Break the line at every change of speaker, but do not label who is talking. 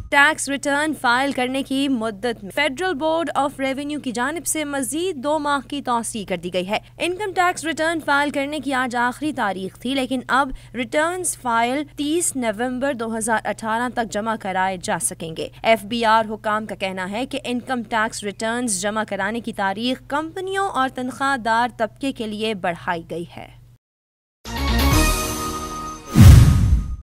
Tax return file करने की मुद्दत में फेडरल बोर्ड ऑफ रेवेन्यू की जानिब से मजीद 2 माह की तौसीह कर दी गई है। इनकम टैक्स रिटर्न फाइल करने की आज आखिरी तारीख थी, लेकिन अब रिटर्न्स फाइल 30 नवंबर 2018 तक जमा कराए जा सकेंगे। FBR हुकाम का कहना है कि इनकम टैक्स रिटर्न्स जमा कराने की तारीख कंपनियों और तनख्वाहदार तबके के लिए बढ़ाई गई है।